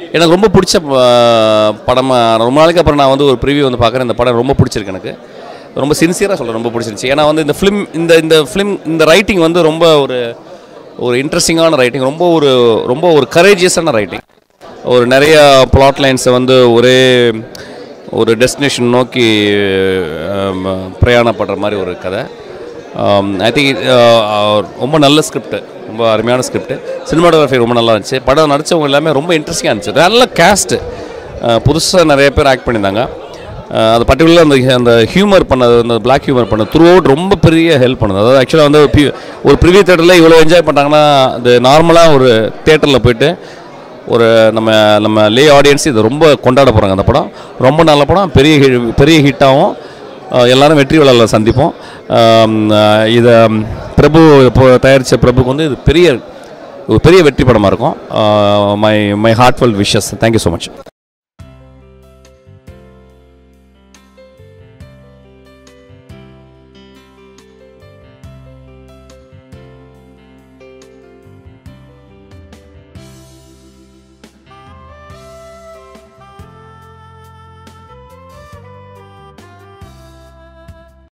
எனக்கு ரொம்ப பிடிச்ச படமாக ரொம்ப நாளைக்கு அப்புறம் நான் வந்து ஒரு ப்ரிவியூ வந்து பார்க்குறேன். இந்த படம் ரொம்ப பிடிச்சிருக்கு எனக்கு. ரொம்ப சின்சியராக சொல்கிறேன், ரொம்ப பிடிச்சிருந்துச்சி. ஏன்னா வந்து இந்த ஃபிலிம் இந்த ரைட்டிங் வந்து ரொம்ப ஒரு இன்ட்ரெஸ்டிங்கான ரைட்டிங், ரொம்ப ஒரு கரேஜியஸான ரைட்டிங். ஒரு நிறைய பிளாட் லைன்ஸை வந்து ஒரு டெஸ்டினேஷன் நோக்கி பிரயாணப்படுற மாதிரி ஒரு கதை. ஐ திங்க் ரொம்ப நல்ல ஸ்கிரிப்ட், ரொம்ப அருமையான ஸ்கிரிப்ட். சினிமாட்டோகிராஃபி ரொம்ப நல்லா இருந்துச்சு. படம் நடித்தவங்க எல்லாமே ரொம்ப இன்ட்ரெஸ்டிங்காக இருந்துச்சு. நல்ல கேஸ்ட்டு, புதுசாக நிறைய பேர் ஆக்ட் பண்ணியிருந்தாங்க. அது பர்டிகுலராக அந்த ஹியூமர் பண்ணது, அந்த பிளாக் ஹியூமர் பண்ணது த்ரூ அவுட் ரொம்ப பெரிய ஹெல்ப் பண்ணுது. அதாவது ஆக்சுவலாக வந்து ஒரு ப்ரிவியூ தேட்டரில் இவ்வளோ என்ஜாய் பண்ணுறாங்கன்னா, அது நார்மலாக ஒரு தேட்டரில் போய்ட்டு நம்ம லே ஆடியன்ஸ் இதை ரொம்ப கொண்டாட போகிறாங்க. அந்த படம் ரொம்ப நல்ல படம், பெரிய ஹிட்டாகவும் எல்லோரும் வெற்றி விழாவில் சந்திப்போம். இதை பிரபு தயாரித்த பிரபுக்கு வந்து இது பெரிய வெற்றி படமாக இருக்கும். My heartful wishes. Thank you so much.